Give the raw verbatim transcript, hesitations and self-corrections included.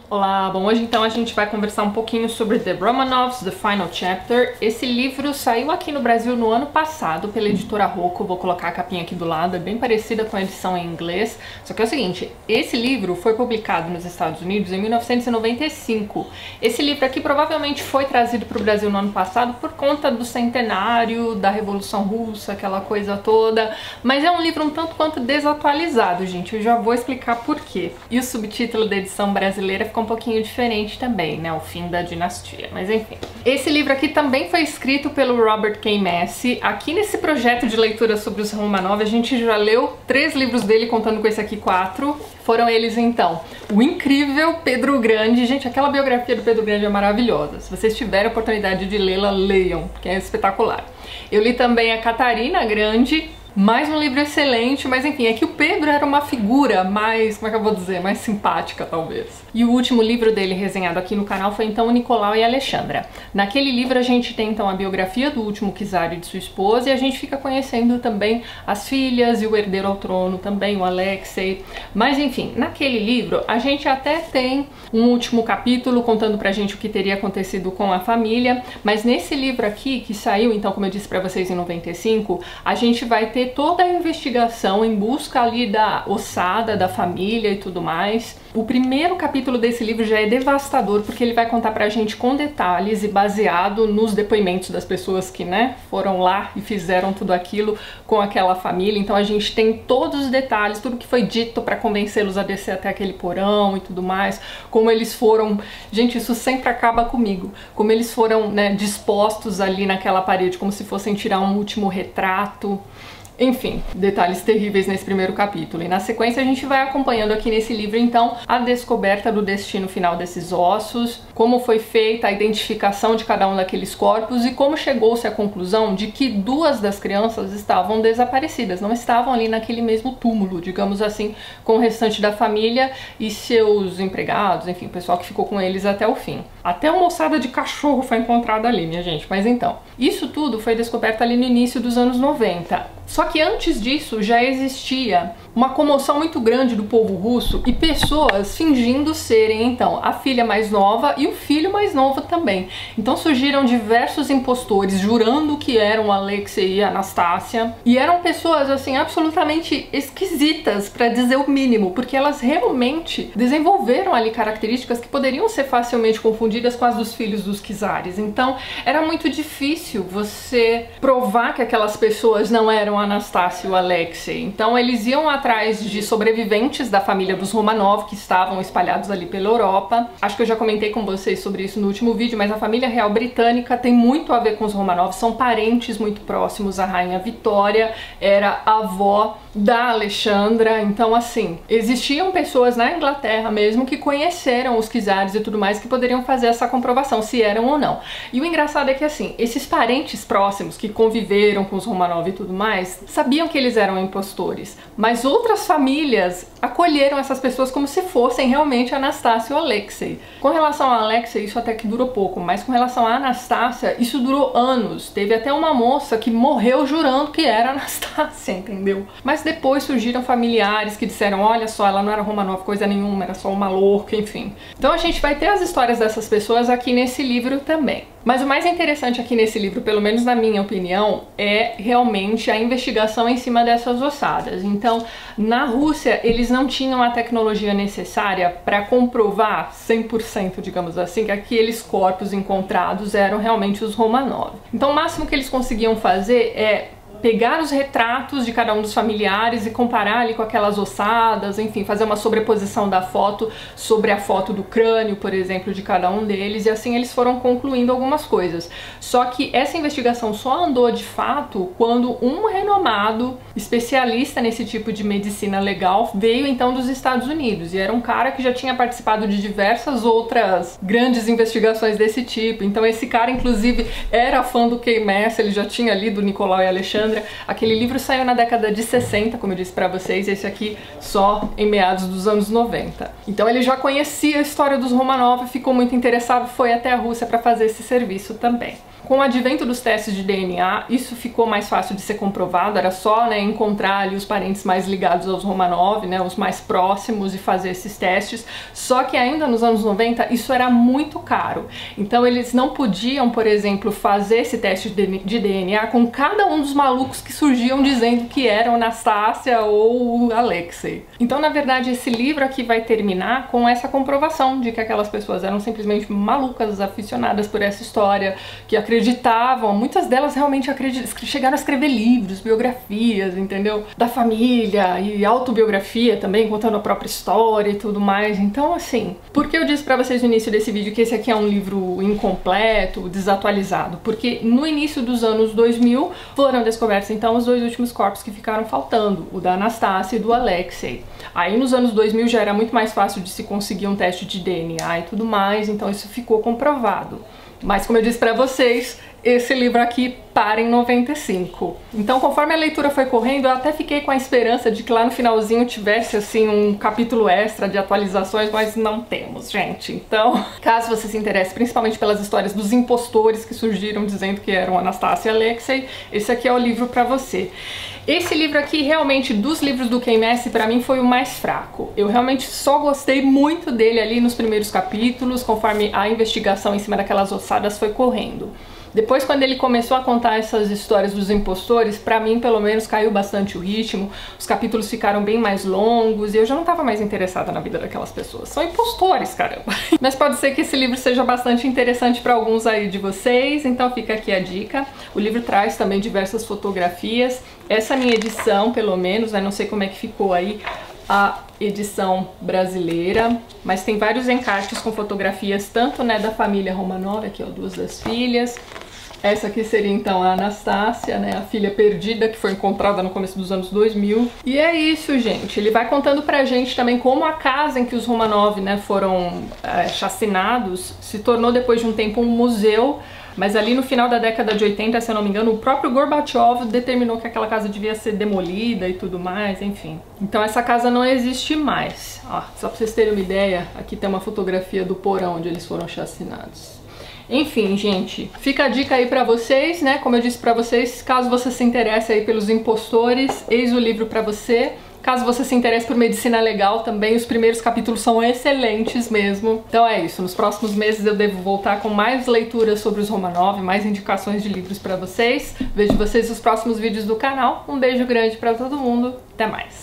Olá, bom, hoje então a gente vai conversar um pouquinho sobre The Romanovs, The Final Chapter. Esse livro saiu aqui no Brasil no ano passado pela editora Rocco, vou colocar a capinha aqui do lado, é bem parecida com a edição em inglês. Só que é o seguinte, esse livro foi publicado nos Estados Unidos em mil novecentos e noventa e cinco. Esse livro aqui provavelmente foi trazido para o Brasil no ano passado por conta do centenário da Revolução Russa, aquela coisa toda. Mas é um livro um tanto quanto desatualizado, gente, eu já vou explicar por quê. E o subtítulo da edição brasileira um pouquinho diferente também, né? O fim da dinastia, mas enfim. Esse livro aqui também foi escrito pelo Robert K. Massie. Aqui nesse projeto de leitura sobre os Romanov, a gente já leu três livros dele, contando com esse aqui quatro. Foram eles então: o incrível Pedro Grande. Gente, aquela biografia do Pedro Grande é maravilhosa. Se vocês tiverem a oportunidade de lê-la, leiam, porque é espetacular. Eu li também a Catarina Grande. Mais um livro excelente, mas enfim, é que o Pedro era uma figura mais, como é que eu vou dizer, mais simpática talvez. E o último livro dele resenhado aqui no canal foi então o Nicolau e a Alexandra. Naquele livro a gente tem então a biografia do último czar e de sua esposa, e a gente fica conhecendo também as filhas e o herdeiro ao trono também, o Alexei. Mas enfim, naquele livro a gente até tem um último capítulo contando pra gente o que teria acontecido com a família, mas nesse livro aqui, que saiu então, como eu disse pra vocês, em noventa e cinco, a gente vai ter toda a investigação em busca ali da ossada, da família e tudo mais. O primeiro capítulo desse livro já é devastador, porque ele vai contar pra gente com detalhes e baseado nos depoimentos das pessoas que, né, foram lá e fizeram tudo aquilo com aquela família. Então a gente tem todos os detalhes, tudo que foi dito pra convencê-los a descer até aquele porão e tudo mais, como eles foram... Gente, isso sempre acaba comigo. Como eles foram, né, dispostos ali naquela parede, como se fossem tirar um último retrato. Enfim, detalhes terríveis nesse primeiro capítulo. E na sequência a gente vai acompanhando aqui nesse livro, então, a descoberta do destino final desses ossos, como foi feita a identificação de cada um daqueles corpos e como chegou-se à conclusão de que duas das crianças estavam desaparecidas, não estavam ali naquele mesmo túmulo, digamos assim, com o restante da família e seus empregados, enfim, o pessoal que ficou com eles até o fim. Até uma ossada de cachorro foi encontrada ali, minha gente. Mas então, isso tudo foi descoberto ali no início dos anos noventa. Só que antes disso já existia uma comoção muito grande do povo russo e pessoas fingindo serem, então, a filha mais nova e o filho mais novo também. Então surgiram diversos impostores jurando que eram Alexei e Anastácia, e eram pessoas, assim, absolutamente esquisitas, para dizer o mínimo, porque elas realmente desenvolveram ali características que poderiam ser facilmente confundidas com as dos filhos dos czares. Então era muito difícil você provar que aquelas pessoas não eram Anastácia e o Alexei. Então eles iam atrás de sobreviventes da família dos Romanov que estavam espalhados ali pela Europa. Acho que eu já comentei com vocês sobre isso no último vídeo, mas a família real britânica tem muito a ver com os Romanov, são parentes muito próximos. A rainha Vitória era avó da Alexandra, então assim, existiam pessoas na Inglaterra mesmo que conheceram os czares e tudo mais, que poderiam fazer essa comprovação se eram ou não. E o engraçado é que assim, esses parentes próximos que conviveram com os Romanov e tudo mais, sabiam que eles eram impostores, mas outras famílias acolheram essas pessoas como se fossem realmente Anastácia ou Alexei. Com relação a Alexei, isso até que durou pouco, mas com relação a Anastácia, isso durou anos. Teve até uma moça que morreu jurando que era Anastácia, entendeu? Mas depois surgiram familiares que disseram, olha só, ela não era Romanov coisa nenhuma, era só uma louca, enfim. Então a gente vai ter as histórias dessas pessoas aqui nesse livro também. Mas o mais interessante aqui nesse livro, pelo menos na minha opinião, é realmente a investigação em cima dessas ossadas. Então, na Rússia, eles não tinham a tecnologia necessária para comprovar cem por cento, digamos assim, que aqueles corpos encontrados eram realmente os Romanov. Então, o máximo que eles conseguiam fazer é pegar os retratos de cada um dos familiares e comparar ali com aquelas ossadas, enfim, fazer uma sobreposição da foto sobre a foto do crânio, por exemplo, de cada um deles, e assim eles foram concluindo algumas coisas. Só que essa investigação só andou de fato quando um renomado especialista nesse tipo de medicina legal veio então dos Estados Unidos, e era um cara que já tinha participado de diversas outras grandes investigações desse tipo. Então esse cara, inclusive, era fã do K. Massie, ele já tinha lido Nicolau e Alexandra. Aquele livro saiu na década de sessenta, como eu disse pra vocês, esse aqui só em meados dos anos noventa. Então ele já conhecia a história dos Romanov, ficou muito interessado, foi até a Rússia para fazer esse serviço também. Com o advento dos testes de D N A, isso ficou mais fácil de ser comprovado, era só, né, encontrar ali os parentes mais ligados aos Romanov, né, os mais próximos, e fazer esses testes. Só que ainda nos anos noventa isso era muito caro. Então eles não podiam, por exemplo, fazer esse teste de D N A com cada um dos malucos que surgiam dizendo que eram Anastácia ou Alexei. Então, na verdade, esse livro aqui vai terminar com essa comprovação de que aquelas pessoas eram simplesmente malucas, aficionadas por essa história, que acreditavam, muitas delas realmente acredit... chegaram a escrever livros, biografias, entendeu? Da família e autobiografia também, contando a própria história e tudo mais. Então, assim, por que eu disse pra vocês no início desse vídeo que esse aqui é um livro incompleto, desatualizado? Porque no início dos anos dois mil foram descobertos, então, os dois últimos corpos que ficaram faltando, o da Anastácia e do Alexei. Aí, nos anos dois mil já era muito mais fácil de se conseguir um teste de D N A e tudo mais, então isso ficou comprovado. Mas, como eu disse pra vocês, esse livro aqui para em noventa e cinco. Então, conforme a leitura foi correndo, eu até fiquei com a esperança de que lá no finalzinho tivesse, assim, um capítulo extra de atualizações, mas não temos, gente. Então, caso você se interesse principalmente pelas histórias dos impostores que surgiram dizendo que eram Anastácia e Alexei, esse aqui é o livro pra você. Esse livro aqui, realmente, dos livros do K M S, pra mim foi o mais fraco. Eu realmente só gostei muito dele ali nos primeiros capítulos, conforme a investigação em cima daquelas ossadas foi correndo. Depois, quando ele começou a contar essas histórias dos impostores, pra mim, pelo menos, caiu bastante o ritmo, os capítulos ficaram bem mais longos e eu já não tava mais interessada na vida daquelas pessoas. São impostores, caramba! Mas pode ser que esse livro seja bastante interessante pra alguns aí de vocês, então fica aqui a dica. O livro traz também diversas fotografias. Essa minha edição, pelo menos, né, não sei como é que ficou aí a edição brasileira, mas tem vários encartes com fotografias tanto, né, da família Romanov, aqui ó, duas das filhas. Essa aqui seria então a Anastácia, né, a filha perdida que foi encontrada no começo dos anos dois mil. E é isso, gente. Ele vai contando pra gente também como a casa em que os Romanov, né, foram é, chacinados se tornou depois de um tempo um museu. Mas ali no final da década de oitenta, se eu não me engano, o próprio Gorbachev determinou que aquela casa devia ser demolida e tudo mais, enfim. Então essa casa não existe mais. Ó, só pra vocês terem uma ideia, aqui tem uma fotografia do porão onde eles foram chacinados. Enfim, gente, fica a dica aí pra vocês, né? Como eu disse pra vocês, caso você se interesse aí pelos impostores, eis o livro pra você. Caso você se interesse por medicina legal também, os primeiros capítulos são excelentes mesmo. Então é isso, nos próximos meses eu devo voltar com mais leituras sobre os Romanov, mais indicações de livros pra vocês. Vejo vocês nos próximos vídeos do canal. Um beijo grande pra todo mundo, até mais!